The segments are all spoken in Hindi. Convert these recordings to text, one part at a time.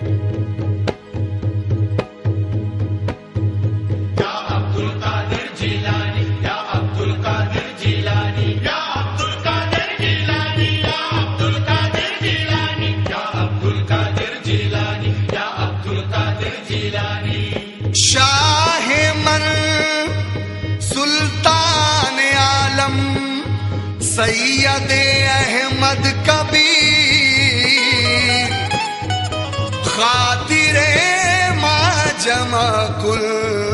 शाह मन सुल्तान आलम सैयद अहमद कबीर खातिरे माजमा कुल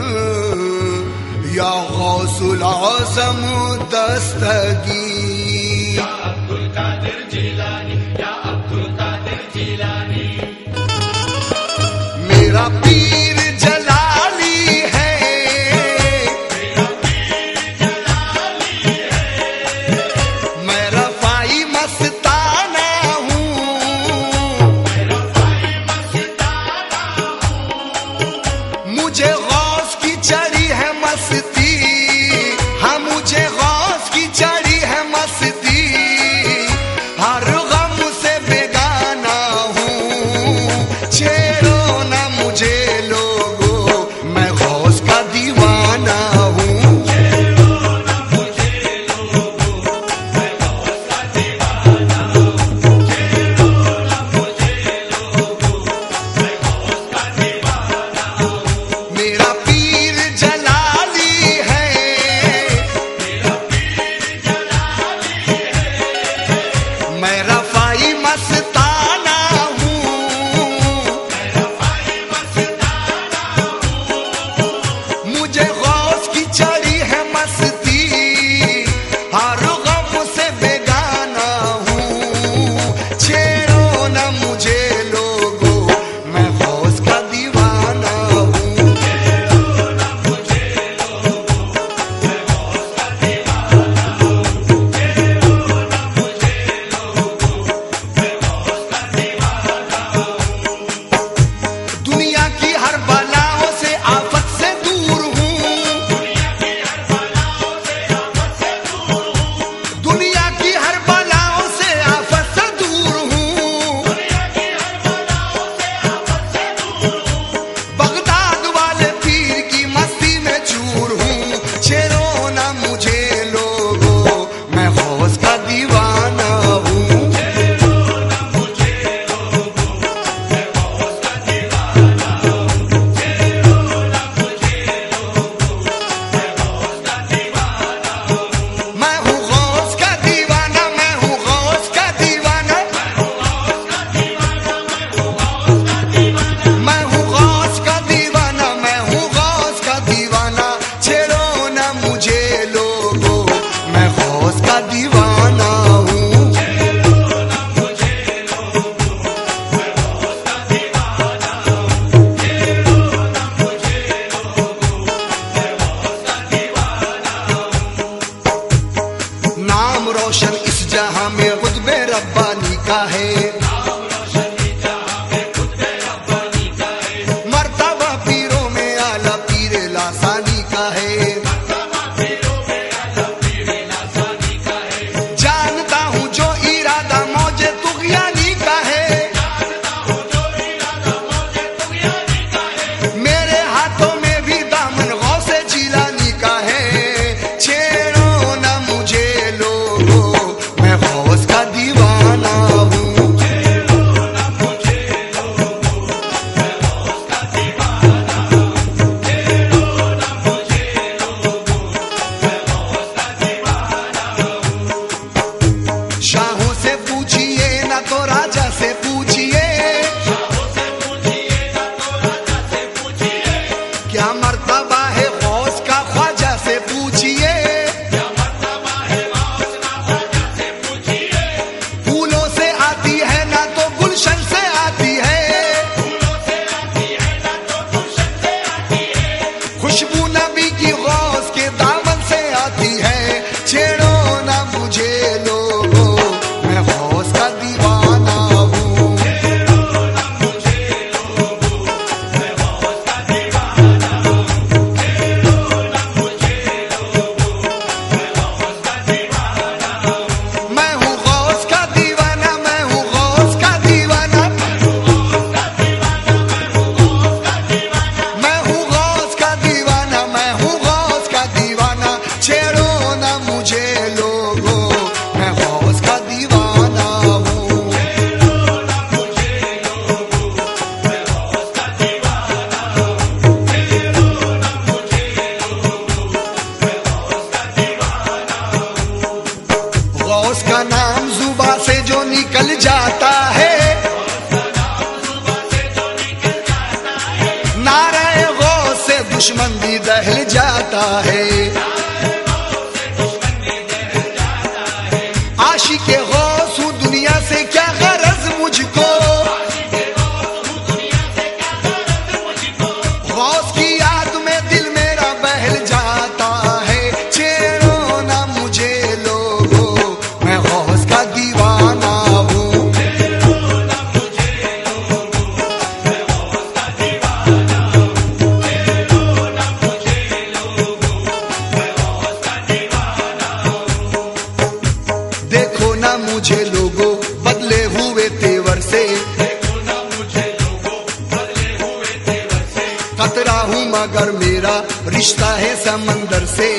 या गौसुल आज़म दस्तगीर। या अब्दुल कादिर जिलानी, या अब्दुल कादिर जिलानी। मेरा पीर जलाली है, मेरा पीर जलाली है। मैं रफ़ाई मस्ताना हूँ, मैं रफ़ाई मस्ताना हूँ। मुझे गौस की चढ़ी है मस्ती, हाँ मुझे गौस की चढ़ी है मस्ती। हर गम से बेगाना हूँ, छेड़ो ना मुझे लोगो, मैं गौस का दीवाना हूँ। छेड़ो ना मुझे लोगो, मैं गौस का दीवाना हूँ। छेड़ो ना मुझे लोगो, मैं गौस का दीवाना हूँ। मेरा पीर जलाली है, मेरा पीर जलाली है। मैं रफ़ाई मस्ताना हूँ, मैं रफ़ाई मस्ताना हूँ। मुझे गौस की चढ़ी है मस्ती, हर गम से बेगाना हूँ। छेड़ो ना मुझे लोगो, मैं गौस का दीवाना हूँ। छेड़ो ना मुझे लोगो, मैं गौस का दीवाना हूँ। छेड़ो ना मुझे लोगो, मैं गौस का दीवाना हूँ। दुनिया की हर बलाओं से आफत से दूर हूँ, दुनिया की हर बलाओं से आफत से दूर हूँ। दुनिया की हर बलाओं से आफत से दूर हूँ, दुनिया की हर बलाओं से आफत से दूर हूँ। बगदाद वाले पीर की मस्ती में चूर हूँ। छेड़ो ना मुझे लोगो, मैं गौस का दीवाना हूँ। छेड़ो ना मुझे लोगो, मैं गौस का दीवाना हूँ। छेड़ो ना मुझे लोगो, मैं गौस का दीवाना हूँ। मैं हूँ गौस का दीवाना, मैं हूँ गौस का दीवाना, मैं हूँ गौस का दीवाना, मैं हूँ गौस का दीवाना। मैं हूँ गौस का दीवाना, मैं हूँ गौस का दीवाना। छेड़ो ना मुझे लोगो, मैं गौस का दीवाना हूँ। छेड़ो ना मुझे लोगो, मैं गौस का दीवाना हूँ। छेड़ो ना मुझे लोगो, मैं गौस का दीवाना हूँ। नाम रोशन इस जहां में खुतबे रब्बानी का है, नाम रोशन इस जहां में खुतबे रब्बानी का है। मर्तबा पीरों में आला पीर लासानी का है, मर्तबा पीरों में आला पीर लासानी का है। जानता हूँ जो इरादा मौजे तुग़यानी का है, जानता हूँ जो इरादा मौजे तुग़यानी का है। मेरे हाथों में भी दामन गौसे जिलानी का है। छेड़ो ना मुझे लोगो, मैं गौस का दीवाना हूँ। छेड़ो ना मुझे लोगो, मैं गौस का दीवाना हूँ। छेड़ो ना मुझे लोगो, मैं गौस का दीवाना हूँ। शाहों से पूछिए ना तो राजा से पूछिए, शाहों से पूछिए ना तो राजा से पूछिए। क्या मर्तबा है गौस का ख्वाजा से पूछिए, क्या मर्तबा है गौस का ख्वाजा से पूछिए। फूलों से आती है ना तो गुलशन से आती है, फूलों से आती है ना तो गुलशन से आती है। खुशबू नबी की गौस के दामन से आती है। छेड़ो ना मुझे लोगो, मैं गौस का दीवाना जाता है, नारे गौस से दुश्मन भी दहल जाता है। आशिक़े गौस हूँ दुनिया से क्या गरज मुझको, गौस की याद में दिल मेरा बहल जाता है। छेड़ो ना मुझे लोगों, मैं गौस का दीवाना हूँ। देखो ना मुझे लोगों बदले हुए तेवर से, खतरा हूँ मगर मेरा रिश्ता है समंदर से।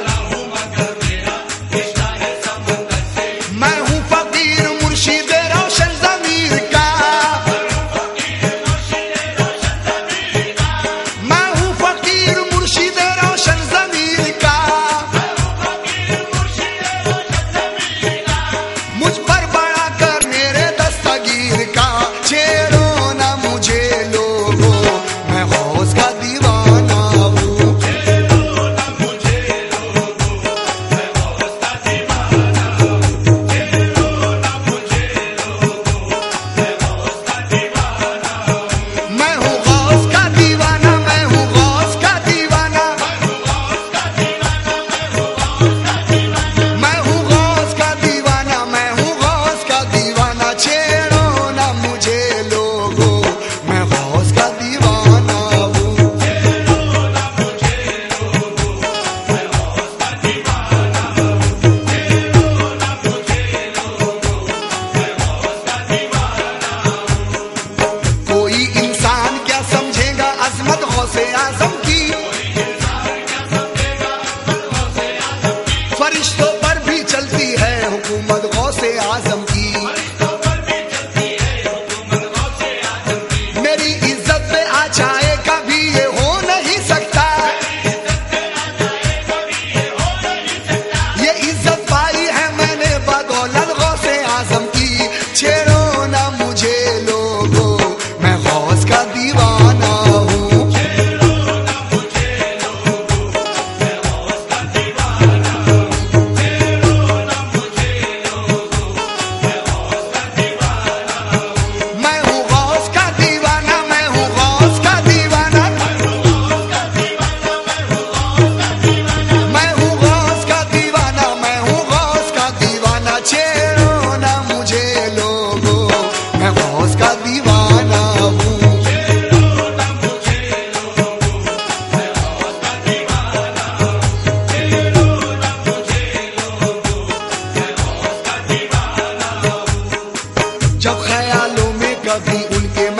मैं हूँ फकीर मुर्शिद रोशन ज़मीर का, मैं हूँ फकीर मुर्शिद रोशन ज़मीर का। मुझ पर बड़ा कर मेरे दस्तगीर का। छेड़ो ना मुझे लोगों, मैं गौस का दीवाना हूँ। मैं हूँ गौस का दीवाना, मैं हूँ गौस का दीवाना, मैं हूँ गौस का दीवाना, मैं हूँ गौस का दीवाना। छेड़ो ना मुझे लोगों, मैं गौस का दीवाना हूँ। कोई इंसान क्या समझेगा अजमत गौसे आजम की, फरिश्तों पर भी चलती है हुकूमत गौसे आजम की। मेरी इज्जत पे आ जाए कभी ये हो नहीं सकता, ये इज्जत पाई है मैंने बदौलत गौसे आजम की। छेड़ो ना मुझे लोगों, मैं गौस का दीवाना हूँ। मैं हूँ गौस का दीवाना, मैं हूँ गौस का दीवाना, मैं हूँ गौस का दीवाना, मैं हूँ गौस का दीवाना। छेड़ो ना मुझे लोगों, मैं गौस का दीवाना हूँ। जब ख्यालों में कभी उनके